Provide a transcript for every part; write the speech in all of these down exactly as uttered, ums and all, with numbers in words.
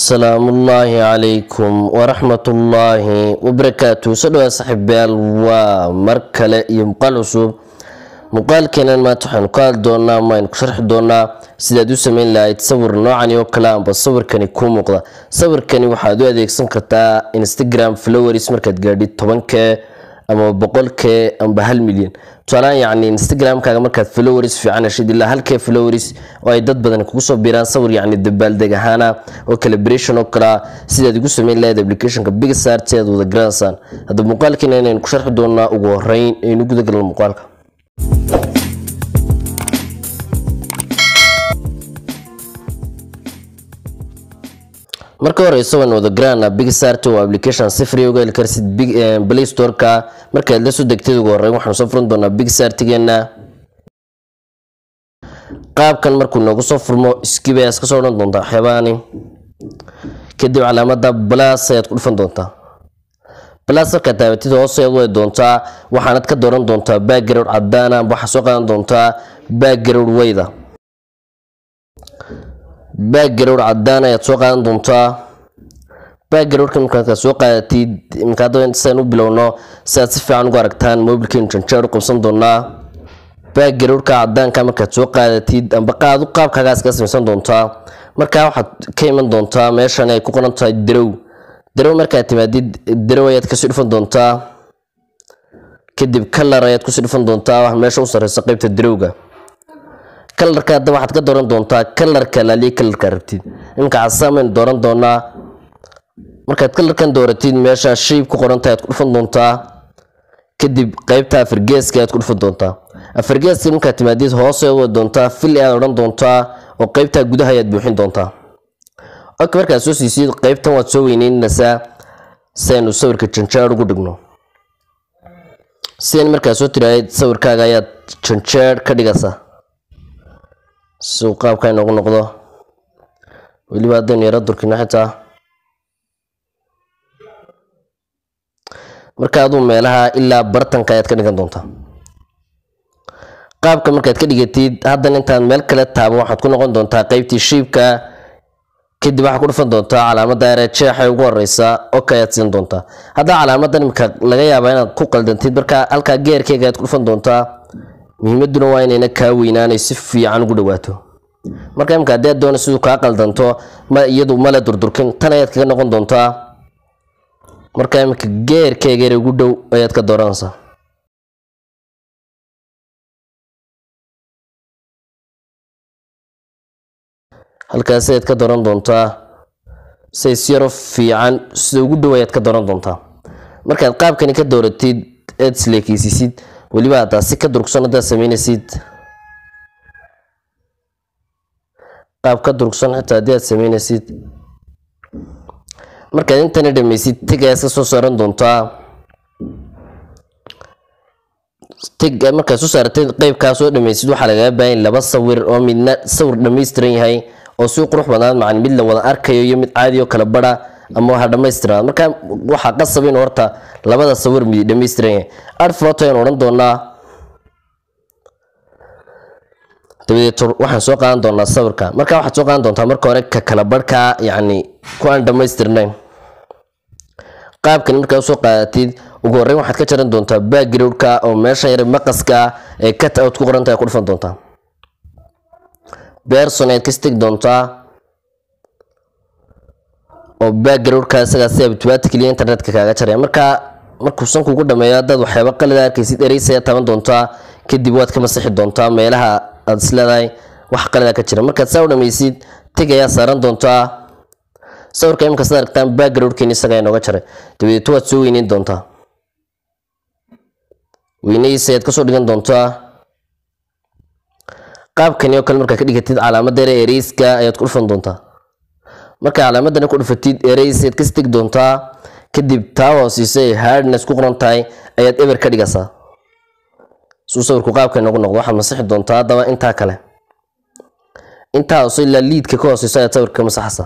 السلام الله عليكم ورحمة الله وبركاته. سلوا صاحبال ومركلة يمقال عصوب مقال كنا ما تحن قال دونا ما ينشرح دونا سيدو سمين لا يتصور نوعا وكلام بس صور كان يكون مقلا صور كان وحدو هذيك سنكتا انستغرام فلوريس مركز جاردي طبعا ك أما بقول ك أم بهالمليون طلع يعني انستغرام كذا مركز فلوريس في عنا شيء الله هل كيف فلوريس ويدد بدن كوسو بيران صور يعني الدبال دجهانا وكالبريشن وكلا سيدا دي كوسو مين لا دبليكيشن كبيج سار تياد وذا جرانسان هذا مقال كنا نكشرح دونا وغرين نقول ذكر المقال marka hore isagoo wada grana big start to application sifri uga ilkarsid big play store ka marka la soo degtay ugu horeyn waxaan soo furan doonaa big start geena qaabkan markuu noogu soo furmo skibs ka soo dhan doontaa xabaani kadib calaamada plus ayaad ku dhufan doontaa plus ka taabatid hoos ayaad way doontaa waxaanad ka dooran doontaa background cadaan ah waxa soo qaadan doontaa background wayda background cadaan ayaad soo qaadan doontaa background kan markaad soo qaadatid markaad intaan u bilowno saad si fiican ugu aragtaan mobilkeen janjeer u qabsan doonaa background ka cadaan ka markaad soo qaadatid amba qaad u qaabkaagas ka samaysan doontaa marka waxaad ka iman doontaa meeshan ay ku qoran tahay draw draw markaad timaadid draw ayaad ka soo dhufan doontaa kadib color ayaad ku soo dhufan doontaa wax meesha u sareysa qaybta drawga colorka hadda waxaad ka dooran doontaa colorka laali colorka rabtid imka casaamen dooran doonaa markaad colorkan dooratid meesha shape ku qoran tahay aad ku dhufan doontaa kadib qaybta afirgeeska aad ku dhufan doontaa afirgeeska markaad timaadid hoos ay wada doontaa fill aad oran doontaa oo qaybta gudaha ayaad buuxin doontaa ok markaad soo siisid qaybtan waad soo weyneynaysaa saynu sawirka janjeer ugu dhigno sideen markaad soo tiraahid sawirkaaga ayaad janjeer ka dhigaysaa سوق قاب كان نقول نقضه واللي بعدين يردوا كنا حتى مركادو مالها إلا برتن كايات كنا كندونتا قاب كم مركاد كده جتيد هذا أنت مالك لا تابع واحد كنا كندونتا قيبتي الشيبكا كده واحد كنا فندونتا على مدى رجع حيوان رئيسا أوكيات زندونتا هذا على مدى مك لقيا بين كوكل دنتيد بركا ألكا غير كي جات كنا فندونتا muhiimaduna waa inayna ka weynaanay si fiican ugu dhawaato marka imka haddii aad doonayso siduu kaa qaldanto ma iyadu mala durdurkin tan ayaad kaga noqon doontaa marka imka geerkeega ugu dhow ayaad ka dooranaysaa halkaas ayaad ka dooran doontaa say siyaro fiican sida ugu dhow ayaad ka dooran doontaa markaad qaabkani ka dooratid aad isleekaysiisid waliba hada si ka durugsan hada sameynaysid qaab ka durugsan xitaa hada sameynaysid marka intan dhamaysid tigaas soo saaran doontaa tig marka soo saartay qaybkaas soo dhamaysid waxa laga baahan laba sawir oo midna sawir dhameystiran yahay oo si qurux badan macna mid la wada arkayo iyo mid caadi oo kala bada ama waxa dhameystiran marka waxa qasab in horta labada sawir mid dhameystiran yahay art photo aan oran doonaa tabiito waxaan soo qaadan doonaa sawirka marka waxaad soo qaadan doontaa marka hore ka kala barka yaani ku aan dhameystiran qaabkan marka soo qaadatid ugu horeyn waxaad ka jaran doontaa background-ka oo meesha yar maqaska ee cut out ku qoran tahay ku dhufan doontaa person aad ka stig doontaa oo background-ka isaga si automatically internet-ka kaaga jaray marka markuu san kugu dhameeyo dad waxyaabo qalad arkaysid ereysa taban doontaa kadib waad ka masixi doontaa meelaha aad isleedahay wax qalad ka jira marka soo dhameysid tigaya saaran doontaa sawirka imka sida aragtaan background-kiina isaga inooga jaray dabeeto waad soo weyneyn doontaa weynaysa aad ka soo dhigan doontaa qaabkan iyo kale marka ka dhigatid calaamadda ereyska ayaad ku dhufan doontaa marka calaamaddan ku dhufatid ereysa aad ka stig doontaa kadib taa hoosisay hardness ku qoran tahay ayaad ever ka dhigaysaa soo sawirku qaabkan ugu noqdo waxa masixi doontaa daba inta kale inta hoosay la lead-ka ka hoosisay ayaad sawirka masaxaysaa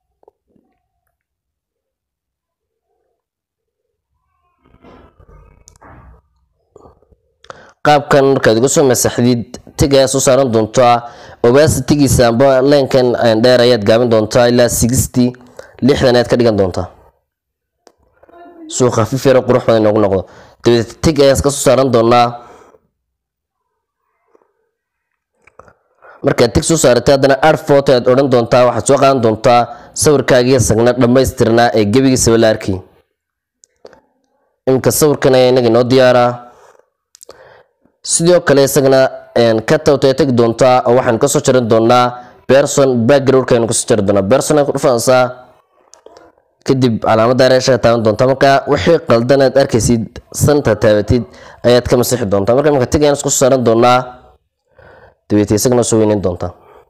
qaabkan markaad ugu soo masaxdid tiga soo saaran doontaa opacity-giisa amba line-kan dheer ayaad gaabin doontaa ilaa sixty lixdan aad ka dhigan doontaa soo khafiif yar qurux badan inoogu noqdo dabeed tig ayaan iska soo saaran doonaa marka tig soo saaratay hadana add photo aad oran doontaa waxaad soo qaadan doontaa sawirkaaga sagna dhameystirnaa ee gabigiisa wala arkay imka sawirkan ay inaga noo diyaara sidoo kale sagna een ka tawtay tag doontaa oo waxaan ka soo jaran doonaa person background ka ku soo jaran doonaa person ku dhufanaysaa kadib calaamadda reesha taaban doontaa marka wixii qaldan aad arkaysid santa taabatid ayaad ka masixi doontaa marka marka tig ayaan isku saaran doonaa dabeetay isagana soo weynin doontaa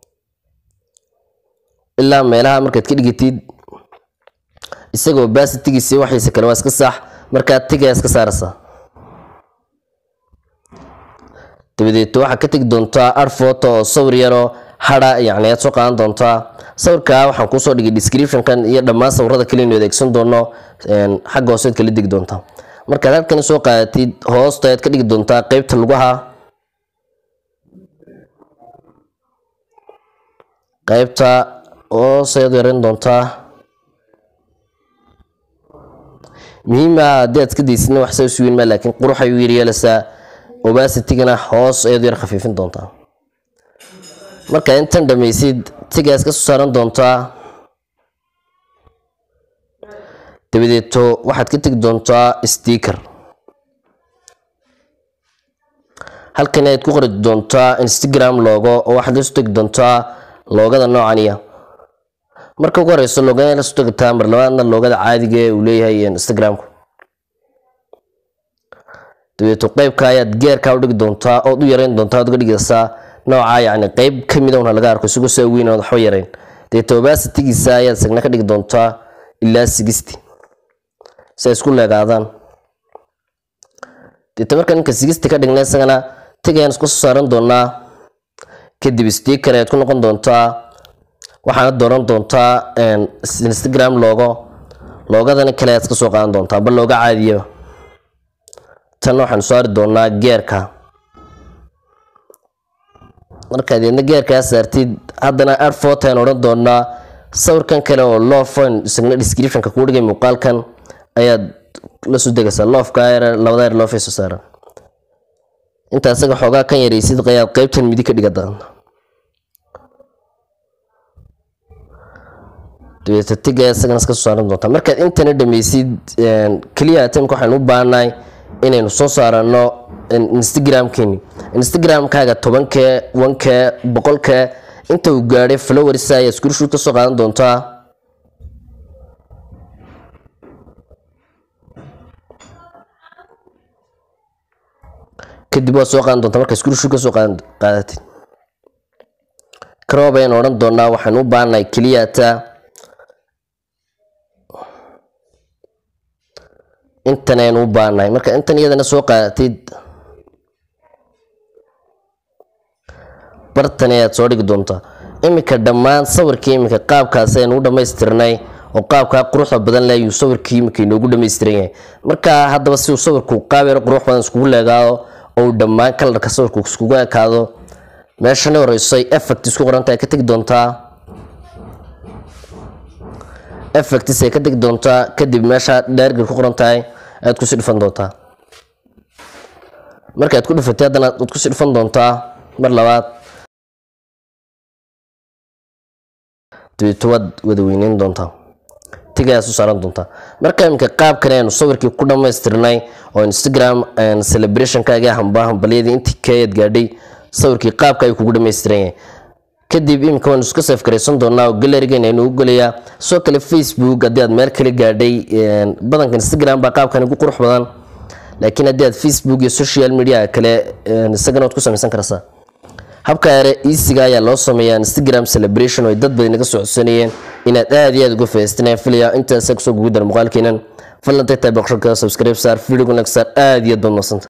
ilaa meelaha markaad ka dhigitid isagoo opacity-giisa waxiisa kale waa iska sax marka tig ayaa iska saaraysaa dabeetay waxa ka tag doontaa add photo oo sawir yaro hada yacni aad soo qaadan doontaa sawirka waxaan ku soo dhigay description kan iyo dhammaan sawirada kale inuu adeegsan doono een xagga hoose kala dig doontaa marka halkan soo qaadatid hoosta aad ka dhigi doontaa qaybta lugaha qaybta oo sayad yaran doontaa muhiima hadii aad ka diisna wax soo suwin ma laakiin qurux ay u yeelaysaa opacity-gana hoos ayad yar khafiifin doontaa marka intan dhameysid tigaas ka soo saaran doontaa dabadeeto waxaad ka tagi doontaa sticker halkan aad ku qori doontaa Instagram logo oo waxaad la soo tagi doontaa loogada noocaniya marka ugu horeyso loogada la soo tagtaa mar labaadna loogada caadiga ee uu leeyahay Instagram-ku dabeeto qaybka ayaad geerka u dhigi doontaa oo u yareyn doontaa oo dhigaysaa nooca yacni qayb kamid ah laga arko isagoo soo weyn oo wax yareyn dabeeto opacity-giisa ayaad sagna ka dhigi doontaa ilaa sixty si ay isku leegaadaan dabeeto marka ninka sixty ka dhignay sagana tigayaan isku saaran doonaa kadib sticker aad ku noqon doontaa waxaad dooran doontaa Instagram logo loogadana kale aad ka soo qaadan doontaa bal looga caadiyo tan waxaan soo ari doonaa geerka marka adeedna geerka saartid haddana add photo aan oran doonaa sawirkan kale oo love phone isagna description-ka ku dhigay muuqaalkan ayaad la soo degaysaa love-ka ayar labada ayar love soo saaran inta asaga xoogaa kan yareysid qayaad qaybtan midi ka dhigadaan dabeeto tigay asagana iska soo saaran doontaa markaad intana dhameysid kaliya timka waxaan u baahanahay inaynu soo saarano Instagram-keeni Instagram-kaaga toban K one K boqol K inta uu gaaray followers ay screenshot ka soo qaadan doontaa kadib waa soo qaadan doontaa marka screenshot ka soo qaadan qaadatid crop ayaan oran doonaa waxaan u baahanahay kaliya ta intan ayaan u baahanahay marka intan iyadana soo qaadatid bartan ayaad soo dhigi doontaa imika dhammaan sawirkii imika qaabkaas ayaan u dhamaystirnay oo qaabka quruxda badan leh uu sawirkii imika inoogu dhameystiran yahay marka haddaba si uu sawirku qaab yar qurux badan iskugu leegaado oo dhammaan kalarka sawirku iskugu ekaado meeshana horeysay effect isku qorantahay ka tagi doontaa effects ay ka tagi doontaa kadib meesha dheergal ku qorantahay aad ku sii dhufan doontaa marka aad ku dhufatay haddana aad ku sii dhufan doontaa mar labaad dabeeto waad wada weyneyn doontaa tigaas u saaran doontaa marka imika qaabkan aynu sawirkii ku dhamaystirnay oo Instagram celebration-kaaga hamba hambaliyadii intii kayd gaadhay sawirkii qaabka ay kugu dhameystiran yahay kadib imika waan isku save gareysan doonaa oo gallery-geena inuu galayaa soo kale Facebook haddii aad meel kale gaadhay badanka Instagram baa qaabkan ugu qurux badan laakiin haddii aad Facebook iyo social media kale isagana waad ku samaysan kartaa habka yare easy-ga ayaa loo sameeyaa Instagram celebration oo dad badan naga socodsanayeen inaad aad iyo aad uga faa'iidaystaan filaya inta soo guudar muuqaalkeenan fadlan tagtaa boqorka subscribe saar video next aad iyo aad baad